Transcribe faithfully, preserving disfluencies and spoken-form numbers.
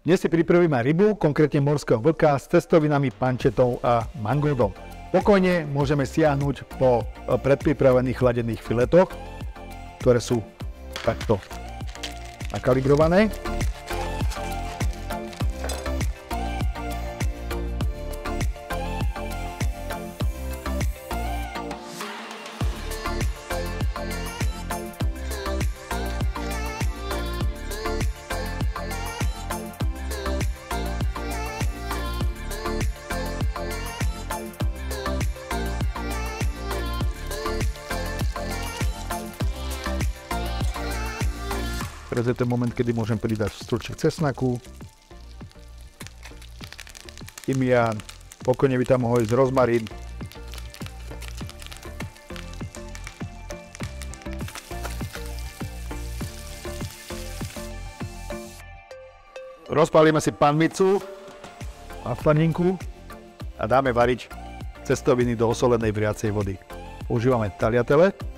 Dnes si pripravíme rybu, konkrétne morského vlka s cestovinami, pančetou a mangoldom. Pokojne môžeme siahnuť po predpripravených chladených filetoch, ktoré sú takto nakalibrované. Teraz je ten moment, kedy môžem pridať strúček cesnaku, tymián, pokojne by tam mohol ísť rozmarín. Rozpálime si panvicu a slaninku a dáme variť cestoviny do osolenej vriacej vody. Používame taliatele.